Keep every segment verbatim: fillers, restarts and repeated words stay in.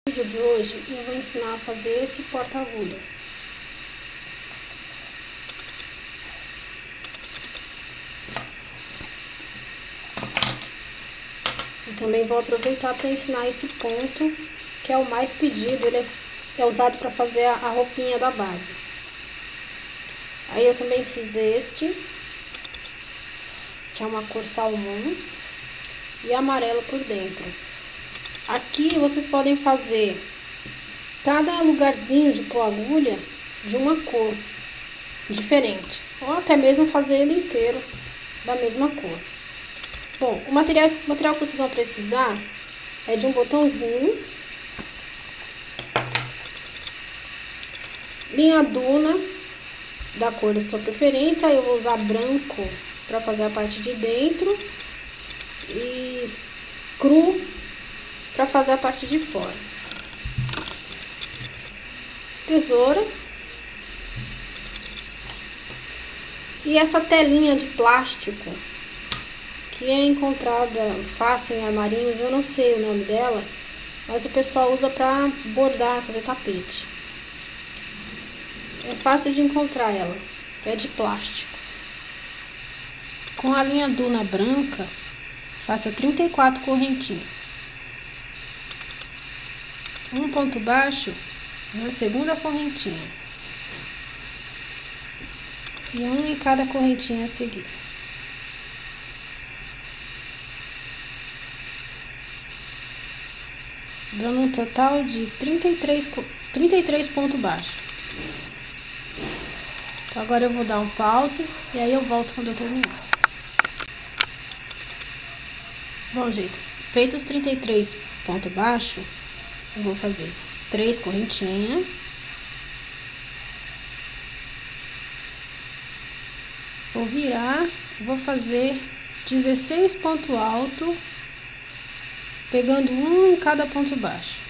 No vídeo de hoje eu vou ensinar a fazer esse porta-agulhas. Eu também vou aproveitar para ensinar esse ponto, que é o mais pedido, ele é, é usado para fazer a, a roupinha da Barbie. Aí eu também fiz este, que é uma cor salmão, e amarelo por dentro. Aqui vocês podem fazer cada lugarzinho de pôr agulha de uma cor diferente, ou até mesmo fazer ele inteiro da mesma cor. Bom, o material, o material que vocês vão precisar é de um botãozinho, linha duna da cor da sua preferência. Eu vou usar branco para fazer a parte de dentro e cru para fazer a parte de fora. Tesoura e essa telinha de plástico que é encontrada fácil em armarinhos. Eu não sei o nome dela, mas o pessoal usa para bordar, fazer tapete. É fácil de encontrar ela, é de plástico. Com a linha duna branca, faça trinta e quatro correntinhas. Um ponto baixo na segunda correntinha e um em cada correntinha a seguir. Dando um total de trinta e três, trinta e três pontos baixos. Então agora eu vou dar um pause e aí eu volto quando eu terminar. Bom, gente, feitos os trinta e três pontos baixos, eu vou fazer três correntinhas. Vou virar, vou fazer dezesseis pontos altos, pegando um em cada ponto baixo.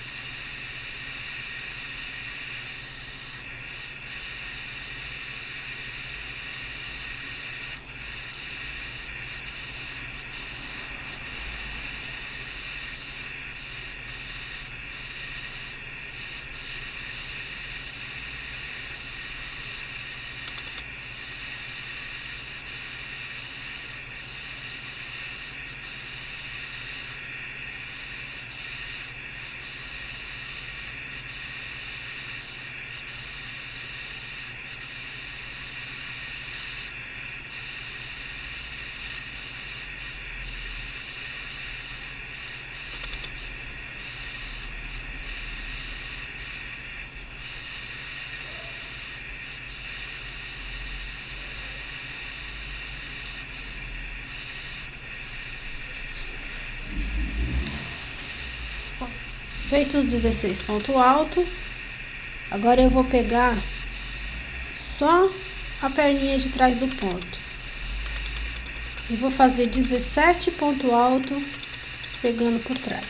Feitos os dezesseis pontos altos, agora eu vou pegar só a perninha de trás do ponto e vou fazer dezessete pontos altos pegando por trás.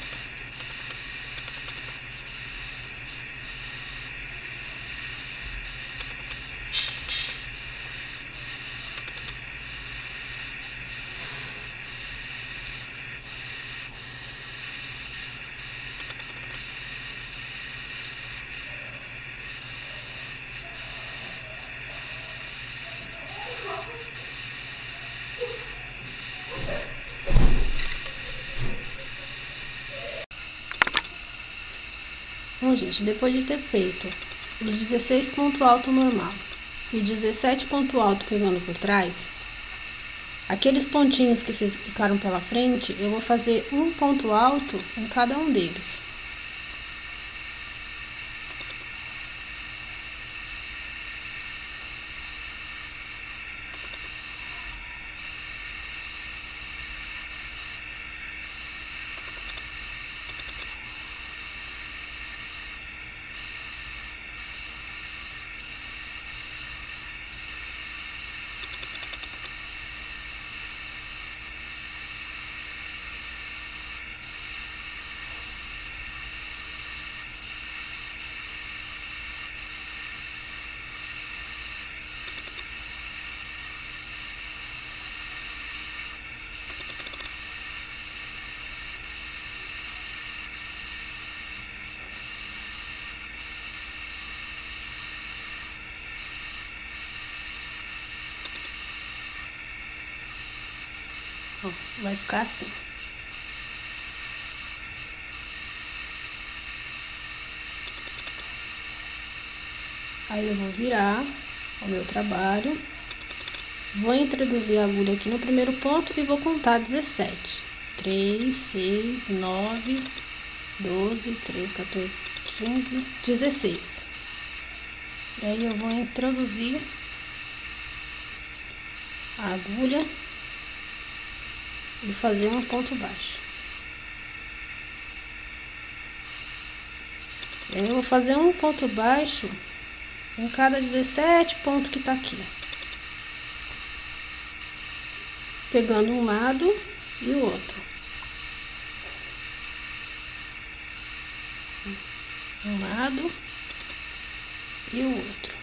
Bom, gente, depois de ter feito os dezesseis pontos altos normal e dezessete pontos altos pegando por trás, aqueles pontinhos que ficaram pela frente, eu vou fazer um ponto alto em cada um deles. Ó, vai ficar assim. Aí eu vou virar o meu trabalho, vou introduzir a agulha aqui no primeiro ponto e vou contar dezessete. três, seis, nove, doze, treze, quatorze, quinze, dezesseis. E aí eu vou introduzir a agulha e fazer um ponto baixo. E aí eu vou fazer um ponto baixo em cada dezessete pontos que tá aqui, pegando um lado e o outro. Um lado e o outro.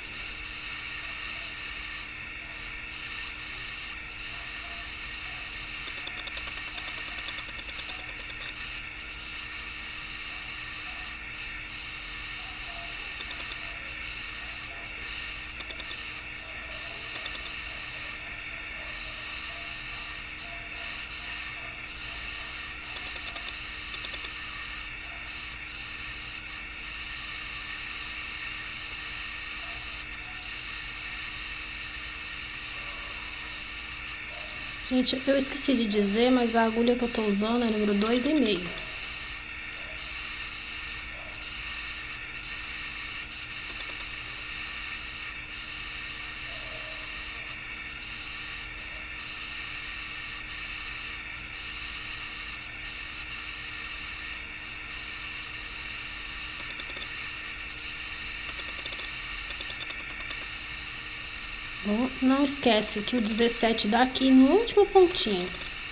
Gente, eu esqueci de dizer, mas a agulha que eu tô usando é número dois e meio. Bom, não esquece que o dezessete dá aqui no último pontinho.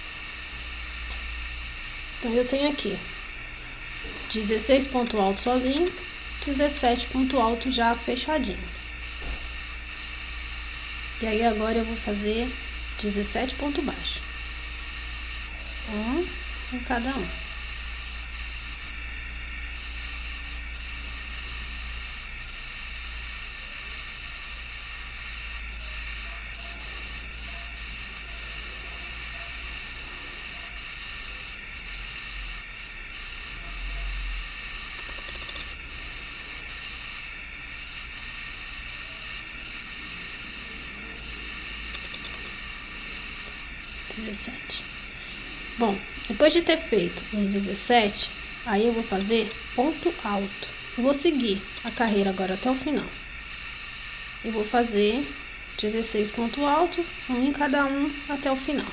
Então, eu tenho aqui dezesseis ponto alto sozinho, dezessete ponto alto já fechadinho. E aí, agora eu vou fazer dezessete ponto baixo. Um em cada um. dezessete. Bom, depois de ter feito os dezessete, aí eu vou fazer ponto alto. Eu vou seguir a carreira agora até o final. Eu vou fazer dezesseis ponto alto, um em cada um até o final.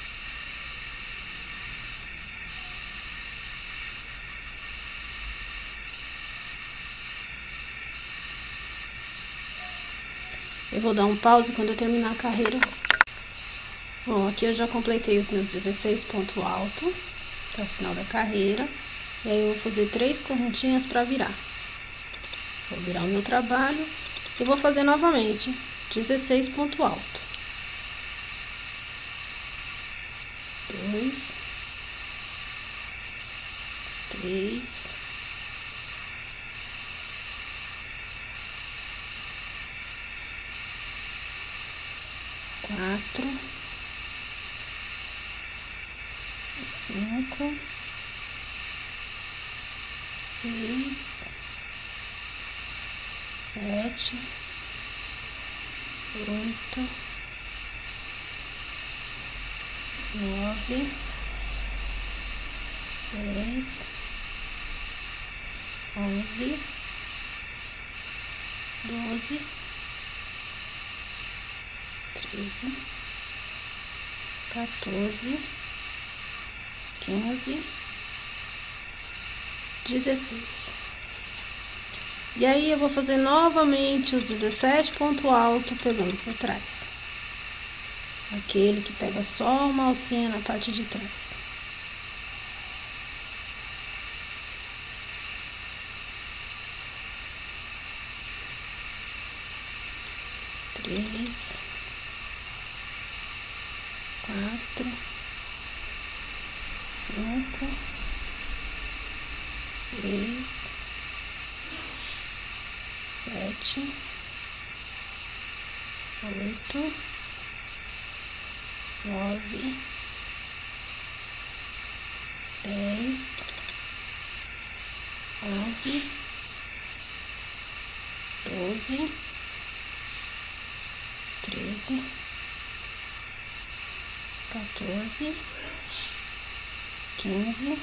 Eu vou dar um pause quando eu terminar a carreira. Bom, aqui eu já completei os meus dezesseis pontos altos até o final da carreira. E aí eu vou fazer três correntinhas para virar. Vou virar o meu trabalho e vou fazer novamente dezesseis pontos altos. Dois, três, quatro, cinco, seis, sete, oito, nove, dez, onze, doze, treze, quatorze, quinze, dezesseis. E aí eu vou fazer novamente os dezessete pontos altos pegando por trás. Aquele que pega só uma alcinha na parte de trás. Três, quatro, cinco, seis, sete, oito, nove, dez, onze, doze, treze, quatorze, quinze,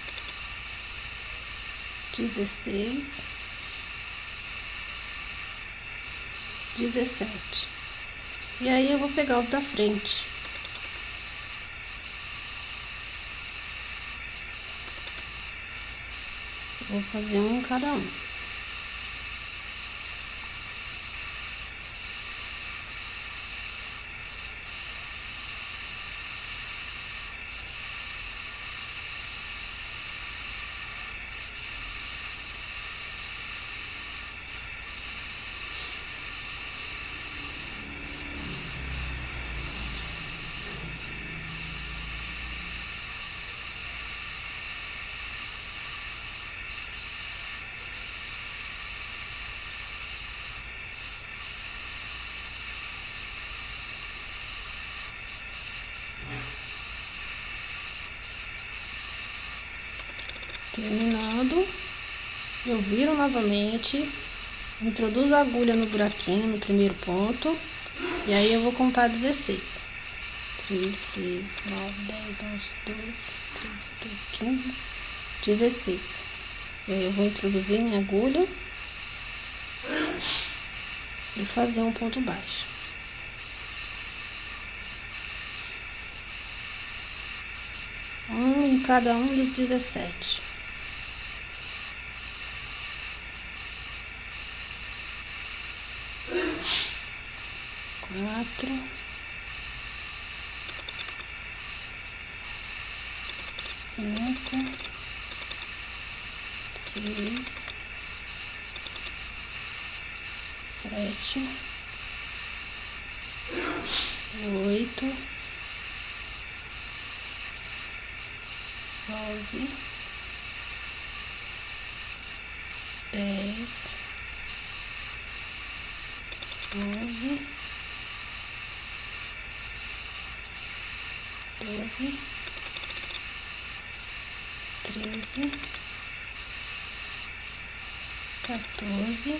dezesseis, dezessete. E aí eu vou pegar os da frente. Vou fazer um em cada um. Terminando, eu viro novamente, introduzo a agulha no buraquinho, no primeiro ponto, e aí eu vou contar dezesseis. três, seis, nove, dez, onze, doze, treze, quinze, dezesseis. E aí eu vou introduzir minha agulha e fazer um ponto baixo. Um em cada um dos dezessete. Quatro, cinco, seis, sete, oito, nove, dez, onze, doze, treze, quatorze,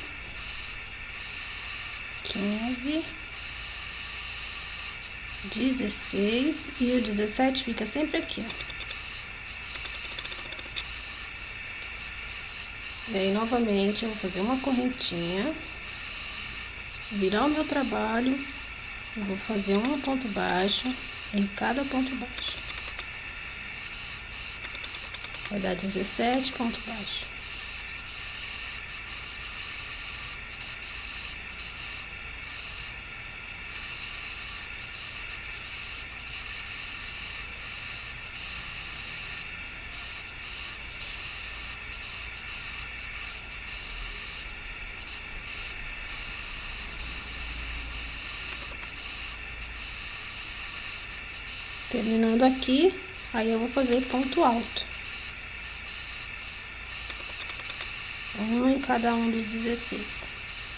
quinze, dezesseis e o dezessete fica sempre aqui, ó. E aí, novamente, eu vou fazer uma correntinha, virar o meu trabalho, eu vou fazer um ponto baixo em cada ponto baixo. Vai dar dezessete pontos baixos. Terminando aqui, aí eu vou fazer ponto alto. Um em cada um dos dezesseis.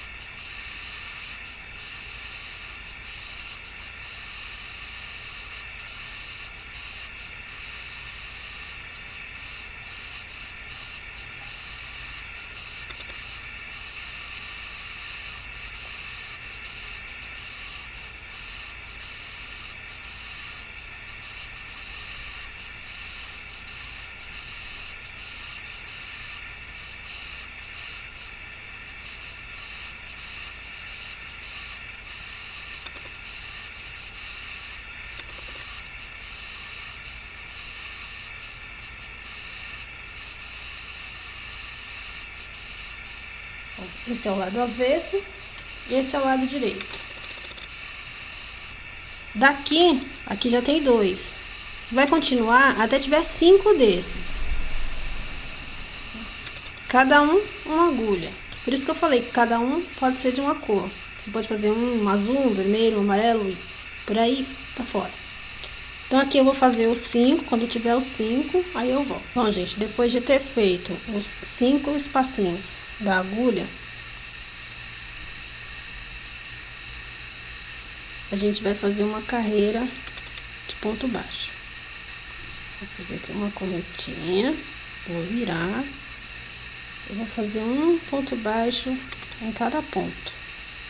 Esse é o lado avesso, esse é o lado direito. Daqui, aqui já tem dois. Você vai continuar até tiver cinco desses. Cada um, uma agulha. Por isso que eu falei que cada um pode ser de uma cor. Você pode fazer um, um azul, um vermelho, um amarelo e por aí pra fora. Então aqui eu vou fazer os cinco, quando tiver os cinco, aí eu volto. Bom, gente, depois de ter feito os cinco espacinhos da agulha, a gente vai fazer uma carreira de ponto baixo. Vou fazer aqui uma correntinha, vou virar. Eu vou fazer um ponto baixo em cada ponto.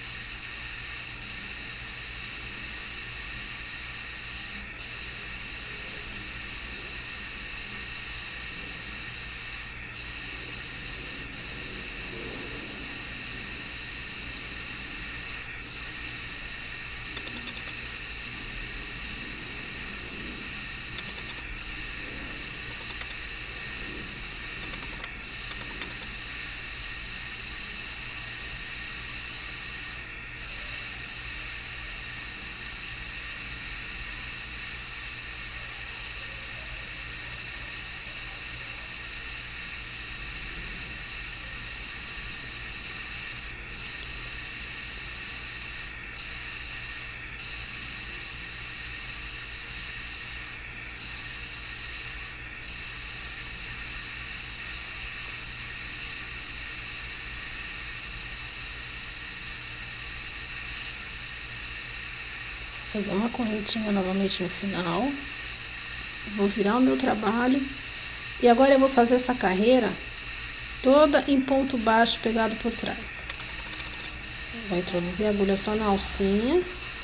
Fazer uma correntinha novamente no final. Vou virar o meu trabalho. E agora eu vou fazer essa carreira toda em ponto baixo pegado por trás. Vou introduzir a agulha só na alcinha.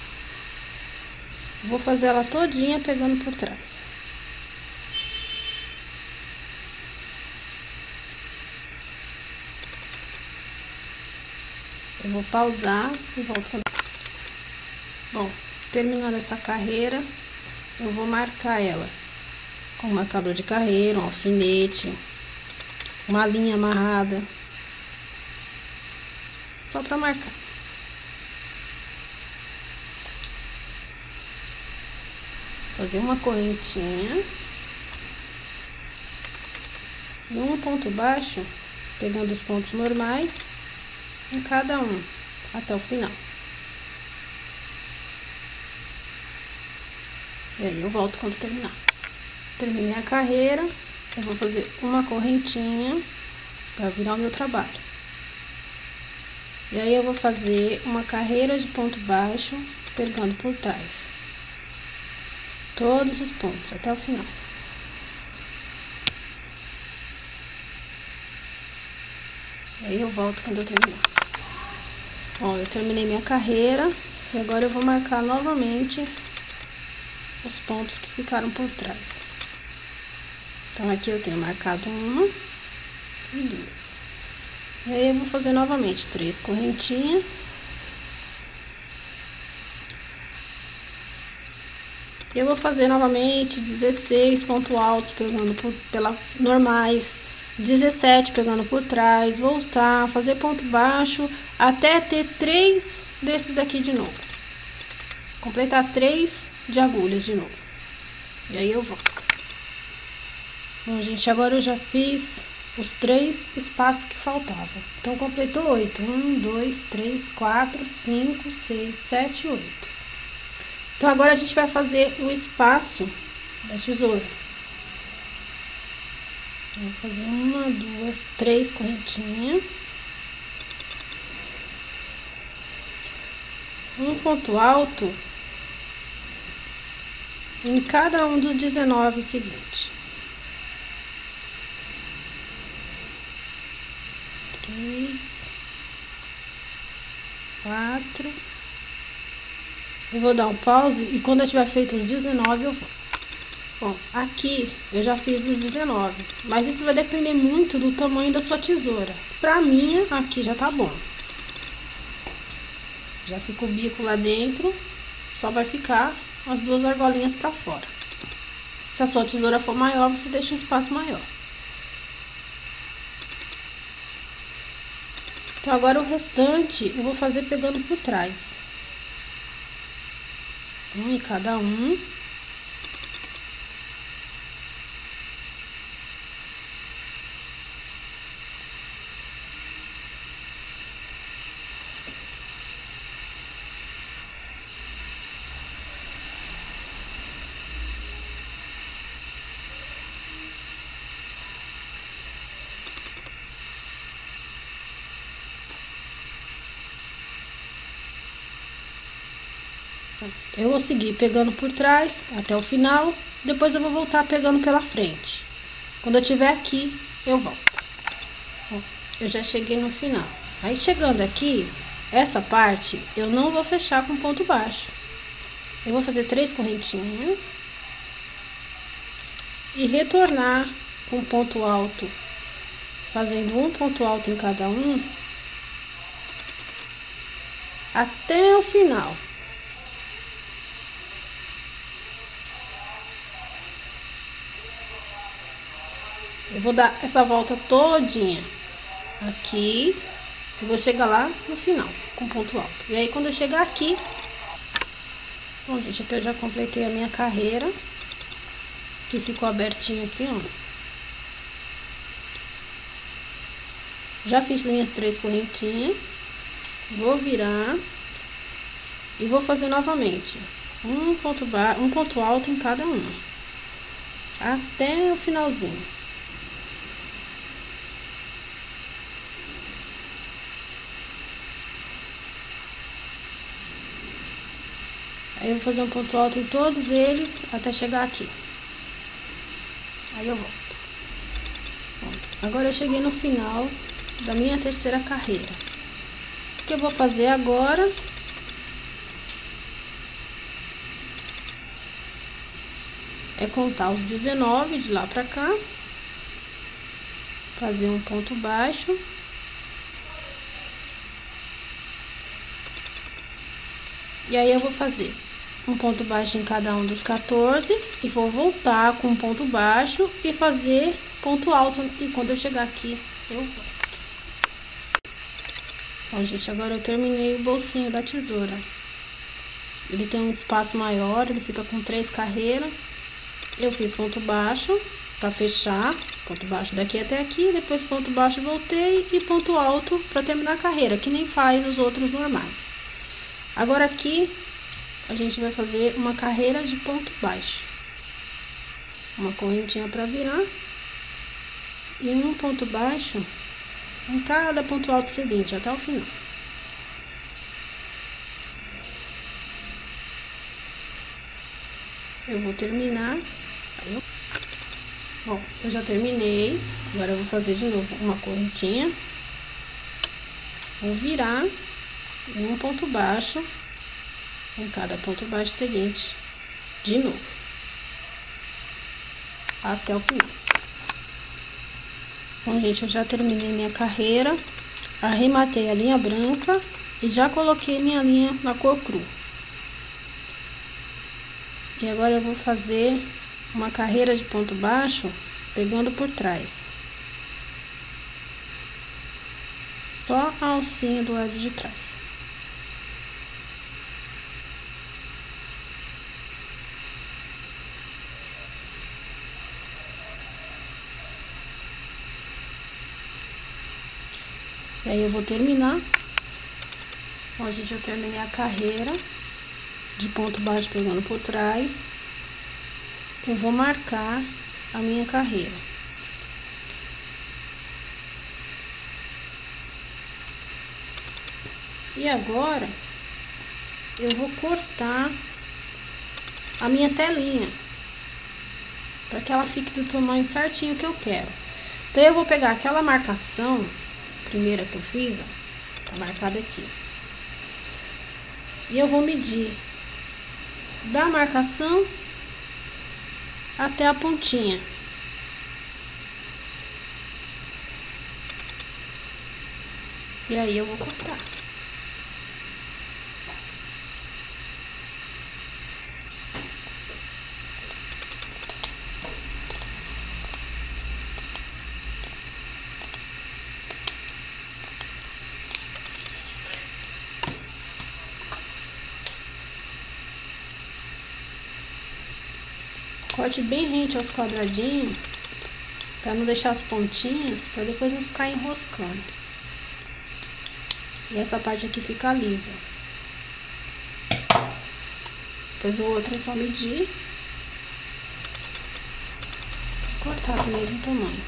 Vou fazer ela todinha pegando por trás. Eu vou pausar e volto. Bom, terminando essa carreira, eu vou marcar ela com um marcador de carreira, um alfinete, uma linha amarrada, só para marcar. Fazer uma correntinha e um ponto baixo, pegando os pontos normais em cada um até o final. E aí eu volto quando terminar. Terminei a carreira, eu vou fazer uma correntinha para virar o meu trabalho. E aí eu vou fazer uma carreira de ponto baixo, pegando por trás. Todos os pontos, até o final. E aí eu volto quando eu terminar. Bom, eu terminei minha carreira e agora eu vou marcar novamente os pontos que ficaram por trás. Então aqui eu tenho marcado uma e duas. E aí eu vou fazer novamente três correntinhas. E eu vou fazer novamente dezesseis pontos altos pegando por, pela normais, dezessete pegando por trás, voltar, fazer ponto baixo até ter três desses daqui de novo. Completar três de agulhas de novo. E aí eu vou. Bom, gente, agora eu já fiz os três espaços que faltavam. Então, completou oito. Um, dois, três, quatro, cinco, seis, sete, oito. Então, agora a gente vai fazer o espaço da tesoura. Vou fazer uma, duas, três correntinhas. Um ponto alto em cada um dos dezenove seguintes. Três, quatro. Eu vou dar um pause e quando eu tiver feito os dezenove eu vou. Bom, aqui eu já fiz os dezenove, mas isso vai depender muito do tamanho da sua tesoura. Pra minha, aqui já tá bom. Já fica o bico lá dentro, só vai ficar as duas argolinhas pra fora. Se a sua tesoura for maior, você deixa um espaço maior. Então, agora o restante eu vou fazer pegando por trás. Um em cada um. Eu vou seguir pegando por trás até o final, depois eu vou voltar pegando pela frente. Quando eu estiver aqui, eu volto. Ó, eu já cheguei no final. Aí chegando aqui, essa parte eu não vou fechar com ponto baixo. Eu vou fazer três correntinhas e retornar com ponto alto, fazendo um ponto alto em cada um até o final. Eu vou dar essa volta todinha aqui e vou chegar lá no final com ponto alto. E aí quando eu chegar aqui, bom, gente, aqui eu já completei a minha carreira, que ficou abertinho aqui, ó. Já fiz minhas três correntinhas, vou virar e vou fazer novamente um ponto baixo, um ponto alto em cada uma até o finalzinho. Aí eu vou fazer um ponto alto em todos eles até chegar aqui. Aí eu volto. Bom, agora eu cheguei no final da minha terceira carreira. O que eu vou fazer agora é contar os dezenove de lá pra cá, fazer um ponto baixo, e aí eu vou fazer um ponto baixo em cada um dos quatorze e vou voltar com um ponto baixo e fazer ponto alto, e quando eu chegar aqui eu volto. Bom, gente, agora eu terminei o bolsinho da tesoura. Ele tem um espaço maior, ele fica com três carreiras. Eu fiz ponto baixo para fechar, ponto baixo daqui até aqui, depois ponto baixo, voltei e ponto alto para terminar a carreira, que nem faz nos outros normais. Agora aqui a gente vai fazer uma carreira de ponto baixo, uma correntinha para virar e um ponto baixo em cada ponto alto seguinte até o final. Eu vou terminar. Aí eu... Bom, eu já terminei. Agora eu vou fazer de novo uma correntinha, vou virar e um ponto baixo em cada ponto baixo seguinte de novo até o final. Bom, gente, eu já terminei minha carreira, arrematei a linha branca e já coloquei minha linha na cor cru. E agora eu vou fazer uma carreira de ponto baixo pegando por trás, só a alcinha do lado de trás. E aí eu vou terminar. Bom, gente, eu terminei a carreira de ponto baixo pegando por trás. Eu vou marcar a minha carreira. E agora eu vou cortar a minha telinha para que ela fique do tamanho certinho que eu quero. Então eu vou pegar aquela marcação primeira que eu fiz, ó, tá marcada aqui, e eu vou medir da marcação até a pontinha. E aí eu vou cortar. Corte bem rente aos quadradinhos, para não deixar as pontinhas, para depois não ficar enroscando. E essa parte aqui fica lisa. Depois o outro é só medir, cortar do mesmo tamanho.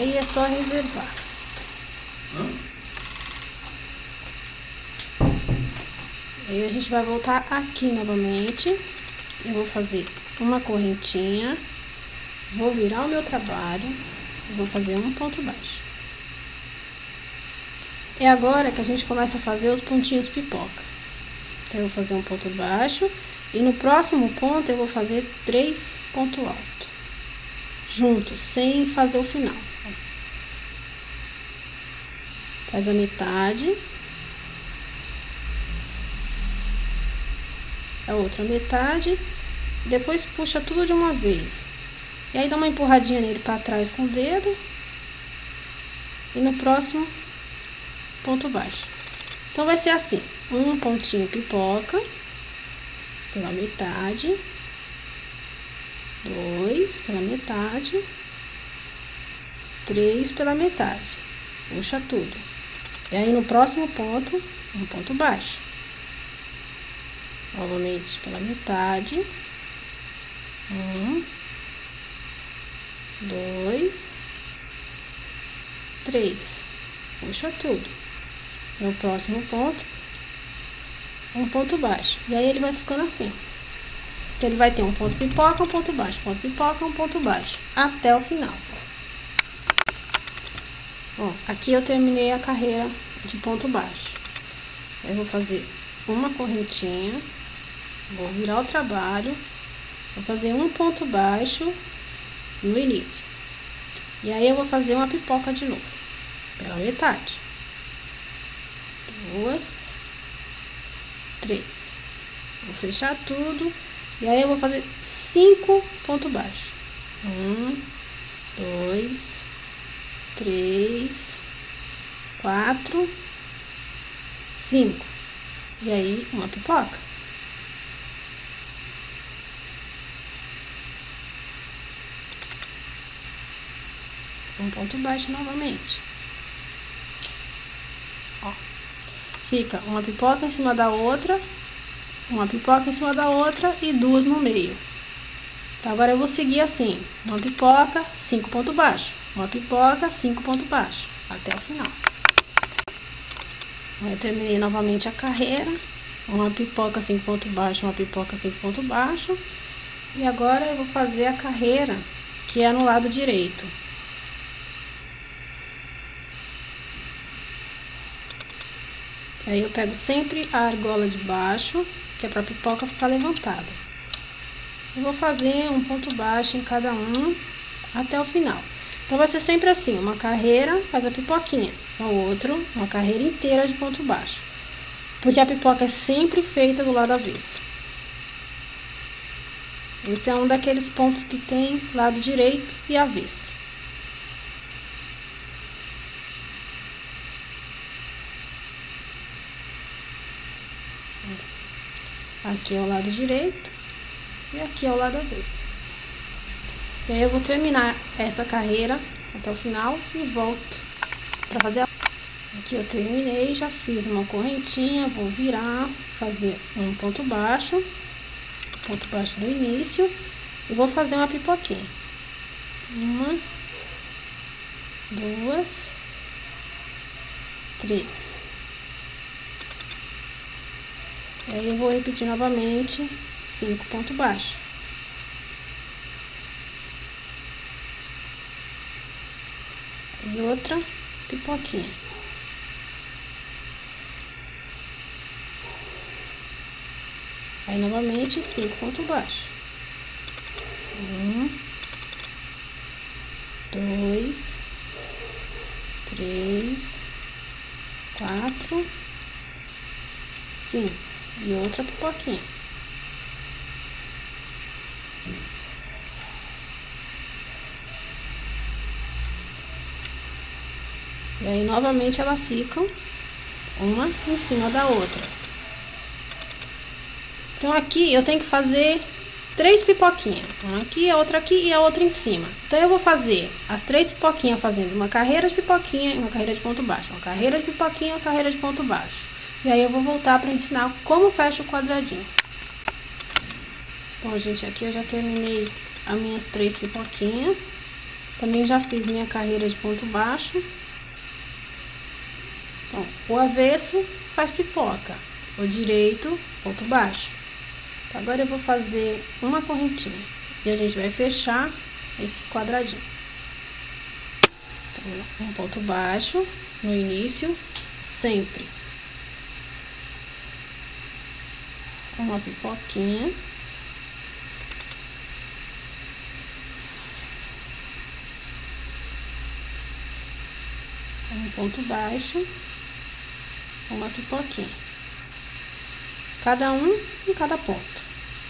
Aí é só reservar. Hã? Aí a gente vai voltar aqui novamente. Eu vou fazer uma correntinha, vou virar o meu trabalho, vou fazer um ponto baixo. É agora que a gente começa a fazer os pontinhos pipoca. Então eu vou fazer um ponto baixo e no próximo ponto eu vou fazer três pontos altos juntos, sem fazer o final. Faz a metade, a outra metade, depois puxa tudo de uma vez. E aí dá uma empurradinha nele para trás com o dedo. E no próximo, ponto baixo. Então vai ser assim, um pontinho pipoca pela metade, dois pela metade, três pela metade. Puxa tudo. E aí no próximo ponto, um ponto baixo. Novamente pela metade, um, dois, três, puxa tudo. No próximo ponto, um ponto baixo. E aí ele vai ficando assim. Então ele vai ter um ponto pipoca, um ponto baixo, ponto pipoca, um ponto baixo, até o final. Ó, aqui eu terminei a carreira de ponto baixo. Eu vou fazer uma correntinha. Vou virar o trabalho, vou fazer um ponto baixo no início. E aí eu vou fazer uma pipoca de novo, pela metade. Duas, três. Vou fechar tudo. E aí eu vou fazer cinco pontos baixos. Um, dois, três, quatro, cinco. E aí uma pipoca. Um ponto baixo novamente. Ó, fica uma pipoca em cima da outra, uma pipoca em cima da outra e duas no meio. Então agora eu vou seguir assim, uma pipoca, cinco pontos baixos, uma pipoca, cinco pontos baixos, até o final. Eu terminei novamente a carreira, uma pipoca, cinco pontos baixos, uma pipoca, cinco pontos baixos. E agora eu vou fazer a carreira que é no lado direito. Aí eu pego sempre a argola de baixo, que é pra pipoca ficar levantada. Eu vou fazer um ponto baixo em cada um até o final. Então vai ser sempre assim, uma carreira, faz a pipoquinha, o outro, uma carreira inteira de ponto baixo. Porque a pipoca é sempre feita do lado avesso. Esse é um daqueles pontos que tem lado direito e avesso. Aqui é o lado direito e aqui é o lado avesso. E aí eu vou terminar essa carreira até o final e volto para fazer a... Aqui eu terminei, já fiz uma correntinha, vou virar, fazer um ponto baixo, ponto baixo do início e vou fazer uma pipoquinha. Uma, duas, três. E aí eu vou repetir novamente cinco pontos baixos. E outra pipoquinha. Aí novamente cinco pontos baixos. Um, dois, três, quatro, cinco. E outra pipoquinha. E aí novamente elas ficam uma em cima da outra. Então aqui eu tenho que fazer três pipoquinhas. Uma aqui, a outra aqui e a outra em cima. Então eu vou fazer as três pipoquinhas fazendo uma carreira de pipoquinha e uma carreira de ponto baixo. Uma carreira de pipoquinha e uma carreira de ponto baixo. E aí eu vou voltar para ensinar como fecha o quadradinho. Bom, gente, aqui eu já terminei as minhas três pipoquinhas. Também já fiz minha carreira de ponto baixo. Então, o avesso faz pipoca, o direito, ponto baixo. Então, agora eu vou fazer uma correntinha e a gente vai fechar esses quadradinhos. Então, um ponto baixo no início, sempre. Uma pipoquinha. Um ponto baixo, uma pipoquinha, cada um em cada ponto.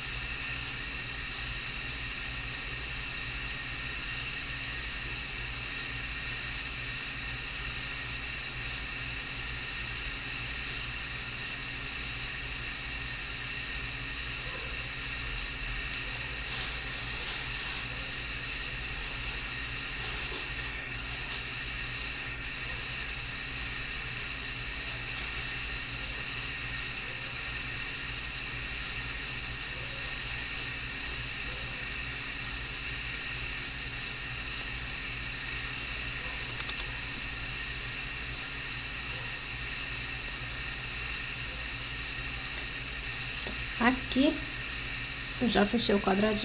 Aqui eu já fechei o quadradinho,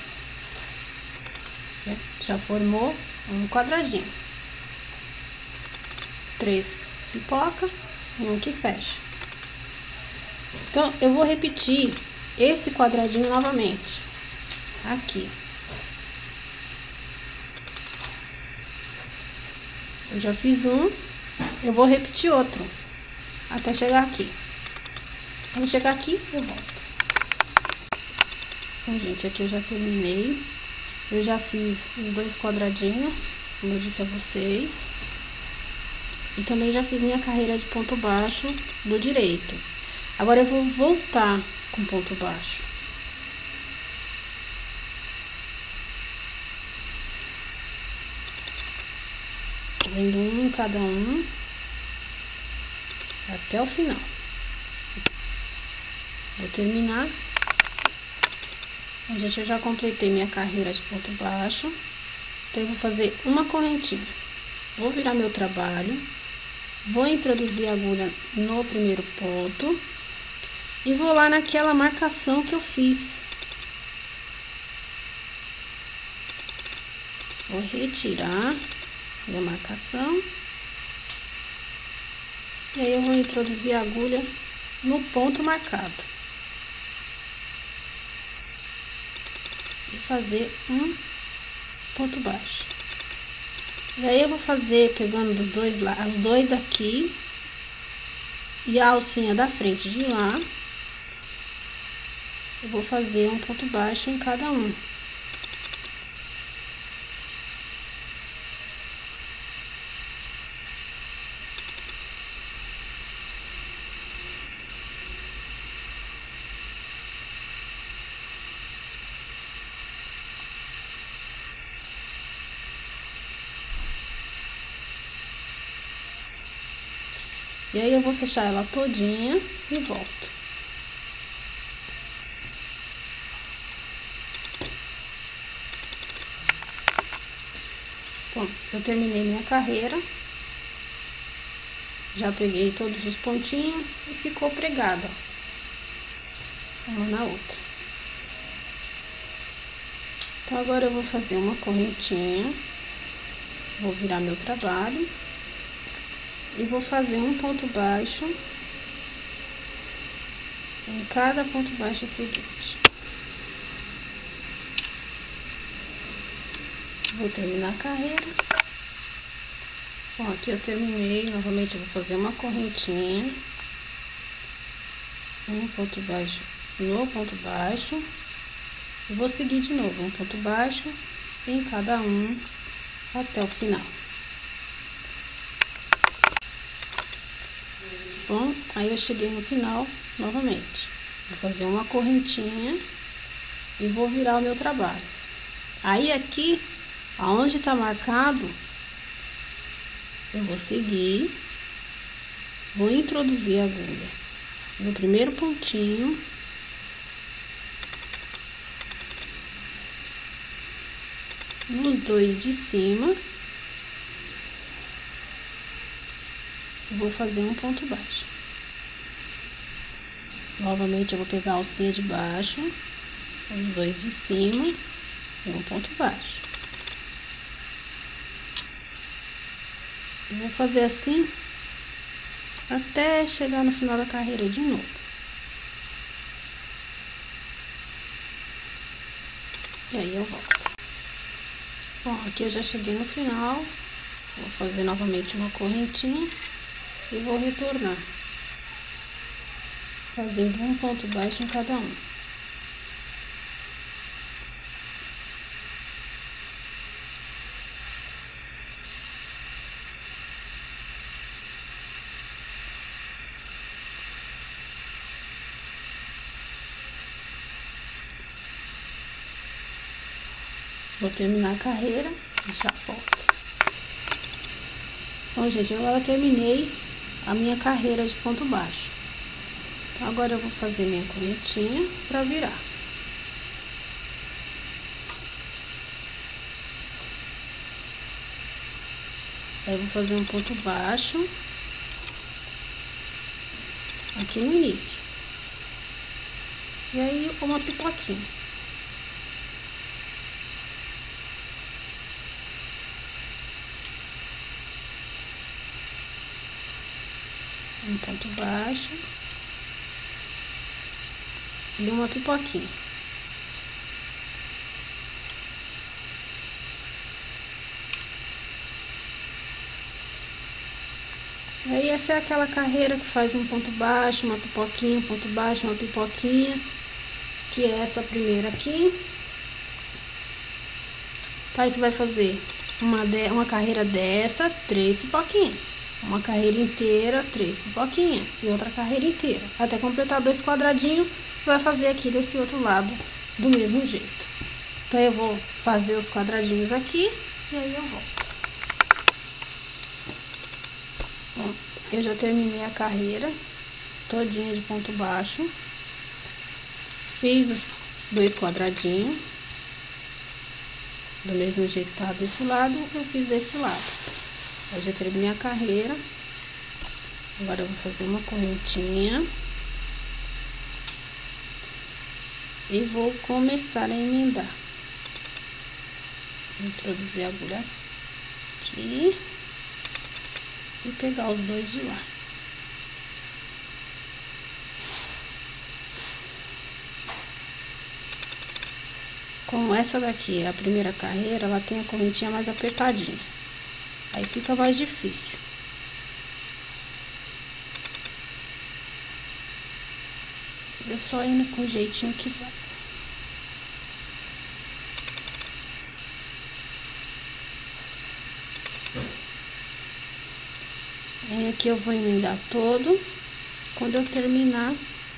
já formou um quadradinho, três pipoca e um que fecha. Então eu vou repetir esse quadradinho novamente aqui. Eu já fiz um, eu vou repetir outro até chegar aqui. Quando chegar aqui eu volto. Então, gente, aqui eu já terminei. Eu já fiz os dois quadradinhos, como eu disse a vocês. E também já fiz minha carreira de ponto baixo do direito. Agora eu vou voltar com ponto baixo. Fazendo um em cada um até o final. Vou terminar. Gente, eu já completei minha carreira de ponto baixo. Então, eu vou fazer uma correntinha. Vou virar meu trabalho. Vou introduzir a agulha no primeiro ponto. E vou lá naquela marcação que eu fiz. Vou retirar minha marcação. E aí, eu vou introduzir a agulha no ponto marcado. E fazer um ponto baixo. E aí eu vou fazer pegando dos dois lados, os dois daqui e a alcinha da frente de lá. Eu vou fazer um ponto baixo em cada um. E aí eu vou fechar ela todinha e volto. Bom, eu terminei minha carreira. Já peguei todos os pontinhos e ficou pregada, ó, uma na outra. Então, agora eu vou fazer uma correntinha. Vou virar meu trabalho. E vou fazer um ponto baixo em cada ponto baixo seguinte. Vou terminar a carreira. Bom, aqui eu terminei. Novamente eu vou fazer uma correntinha, um ponto baixo no ponto baixo, e vou seguir de novo um ponto baixo em cada um até o final. Bom, aí eu cheguei no final novamente. Vou fazer uma correntinha e vou virar o meu trabalho. Aí aqui, aonde tá marcado, eu vou seguir, vou introduzir a agulha no primeiro pontinho, nos dois de cima vou fazer um ponto baixo. Novamente eu vou pegar a alcinha de baixo, os dois de cima e um ponto baixo. Eu vou fazer assim até chegar no final da carreira de novo. E aí eu volto. Bom, aqui eu já cheguei no final. Vou fazer novamente uma correntinha e vou retornar, fazendo um ponto baixo em cada um. Vou terminar a carreira e já volto. Bom, gente, agora eu terminei a minha carreira de ponto baixo. Então, agora eu vou fazer minha correntinha pra virar. Aí eu vou fazer um ponto baixo aqui no início. E aí uma pipoquinha. Um ponto baixo e uma pipoquinha. E aí essa é aquela carreira que faz um ponto baixo, uma pipoquinha, um ponto baixo, uma pipoquinha, que é essa primeira aqui. Tá, aí você vai fazer uma, de, uma carreira dessa, três pipoquinhas. Uma carreira inteira, três pipoquinhas e outra carreira inteira. Até completar dois quadradinhos, vai fazer aqui desse outro lado do mesmo jeito. Então, eu vou fazer os quadradinhos aqui e aí eu volto. Bom, eu já terminei a carreira todinha de ponto baixo. Fiz os dois quadradinhos. Do mesmo jeito que tava desse lado, eu fiz desse lado. Eu já terminei a carreira. Agora eu vou fazer uma correntinha. E vou começar a emendar. Vou introduzir a agulha aqui. E pegar os dois de lá. Como essa daqui é a primeira carreira, ela tem a correntinha mais apertadinha. Aí fica mais difícil. É só indo com o jeitinho que vai. Aí aqui eu vou emendar todo. Quando eu terminar,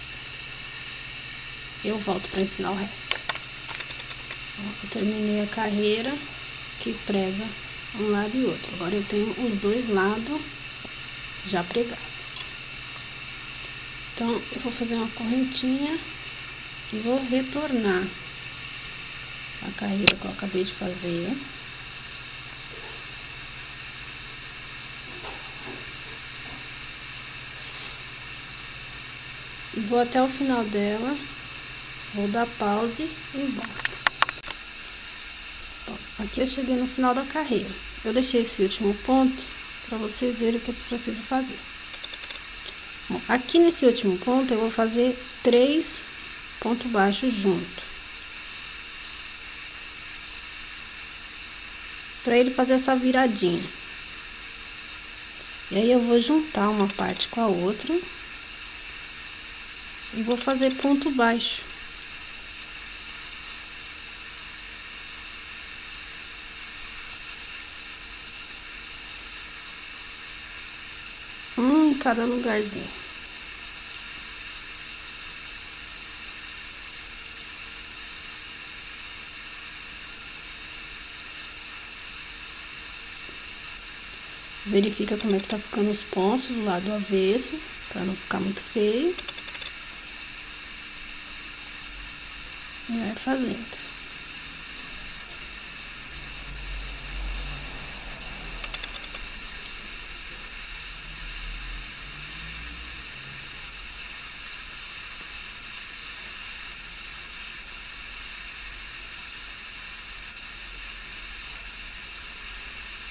eu volto para ensinar o resto. Eu terminei a carreira que prega um lado e outro. Agora eu tenho os dois lados já pregados. Então, eu vou fazer uma correntinha e vou retornar a carreira que eu acabei de fazer. E vou até o final dela, vou dar pause e volto. Bom, aqui eu cheguei no final da carreira. Eu deixei esse último ponto para vocês verem o que eu preciso fazer. Bom, aqui nesse último ponto eu vou fazer três pontos baixos junto. Para ele fazer essa viradinha. E aí eu vou juntar uma parte com a outra. E vou fazer ponto baixo. Um em cada lugarzinho. Verifica como é que tá ficando os pontos do lado avesso, para não ficar muito feio. E vai fazendo.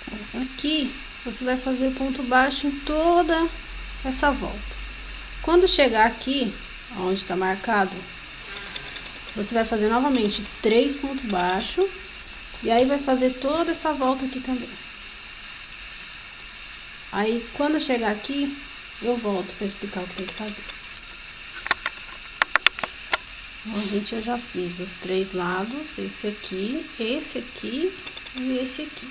Aqui você vai fazer ponto baixo em toda essa volta. Quando chegar aqui, onde está marcado, você vai fazer novamente três pontos baixos. E aí vai fazer toda essa volta aqui também. Aí quando chegar aqui, eu volto para explicar o que tem que fazer. Bom, gente, eu já fiz os três lados, esse aqui, esse aqui e esse aqui.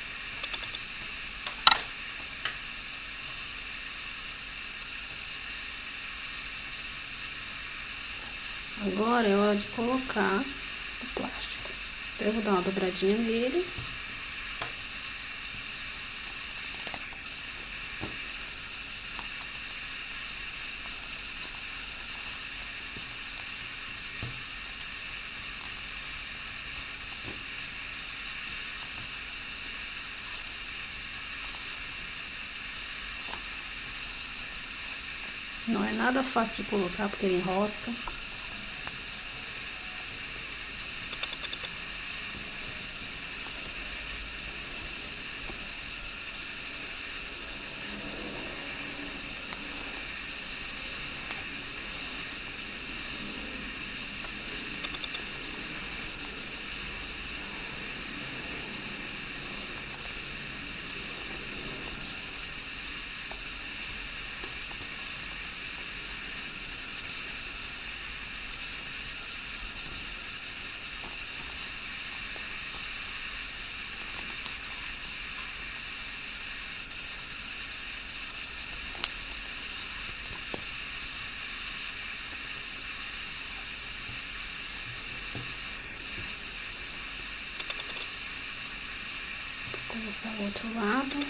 Agora é hora de colocar o plástico. Então, eu vou dar uma dobradinha nele. Não é nada fácil de colocar porque ele enrosca. Vou colocar o outro lado.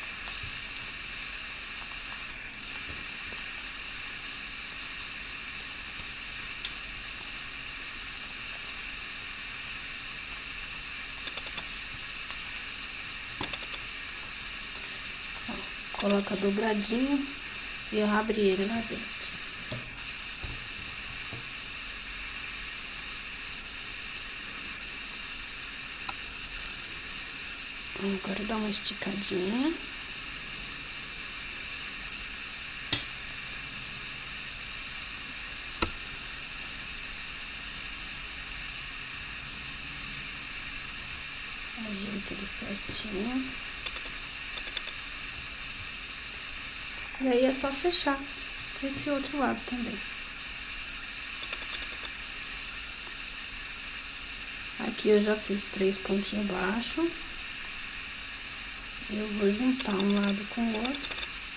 Coloca dobradinho e abre ele lá dentro. Agora dá uma esticadinha. Ajeita ele certinho. E aí é só fechar esse outro lado também. Aqui eu já fiz três pontinhos baixos. Eu vou juntar um lado com o outro.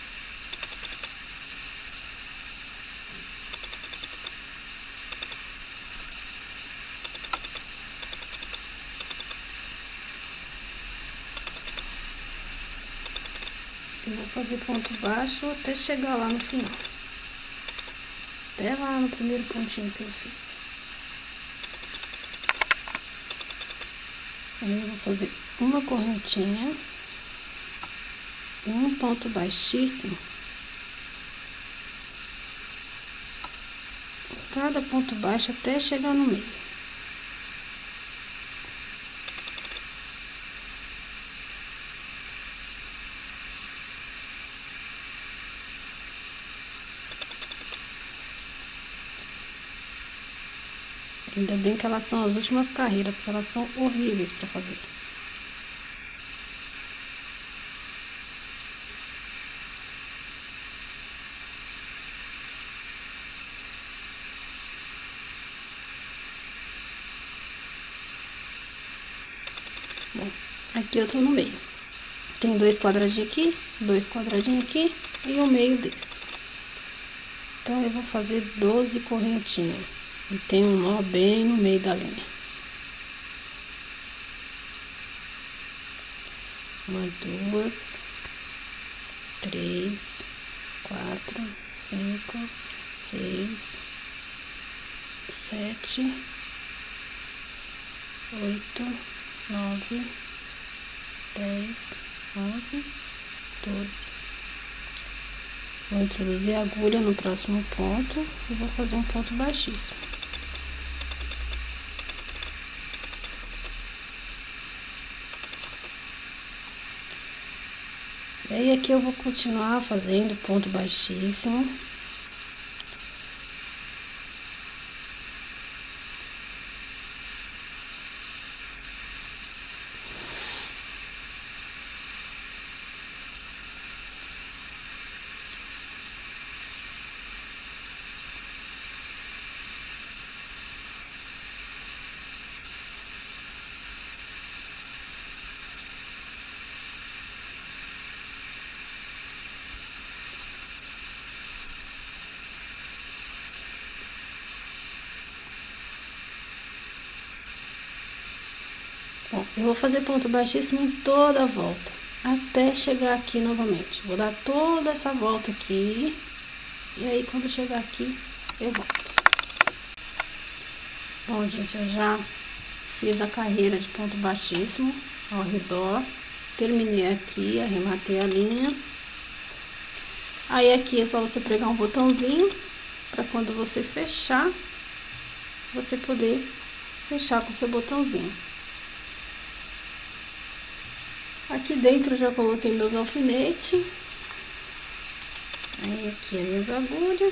Eu vou fazer ponto baixo até chegar lá no final. Até lá no primeiro pontinho que eu fiz. Aí eu vou fazer uma correntinha. Um ponto baixíssimo. Cada ponto baixo até chegar no meio. Ainda bem que elas são as últimas carreiras, porque elas são horríveis para fazer. Bom, aqui eu tô no meio. Tem dois quadradinhos aqui, dois quadradinhos aqui e o meio desse. Então, eu vou fazer doze correntinhas. E tem um nó bem no meio da linha. Uma, duas, três, quatro, cinco, seis, sete, oito, nove, dez, onze, doze. Vou introduzir a agulha no próximo ponto e vou fazer um ponto baixíssimo. E aí aqui eu vou continuar fazendo ponto baixíssimo. Bom, eu vou fazer ponto baixíssimo em toda a volta, até chegar aqui novamente. Vou dar toda essa volta aqui, e aí quando chegar aqui, eu volto. Bom, gente, eu já fiz a carreira de ponto baixíssimo ao redor. Terminei aqui, arrematei a linha. Aí aqui é só você pregar um botãozinho, para quando você fechar, você poder fechar com o seu botãozinho. Aqui dentro eu já coloquei meus alfinetes. Aí aqui as minhas agulhas.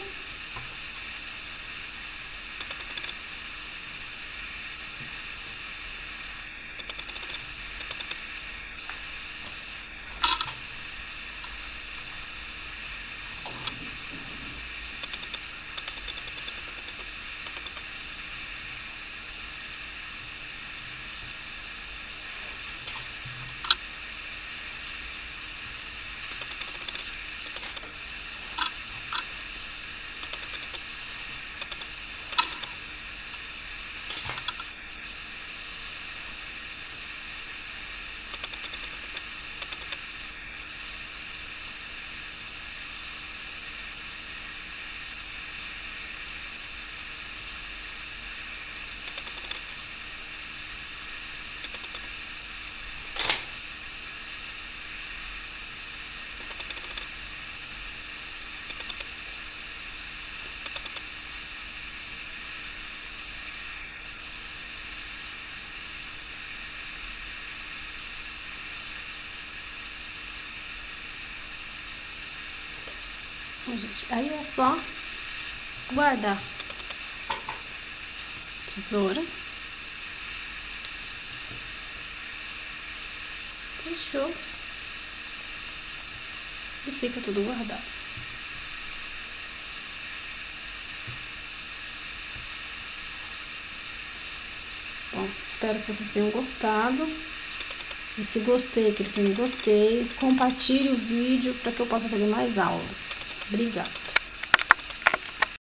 Bom, gente, aí é só guardar tesoura. Fechou. E fica tudo guardado. Bom, espero que vocês tenham gostado. E se gostei, clique em gostei. Compartilhe o vídeo para que eu possa fazer mais aulas. Obrigada.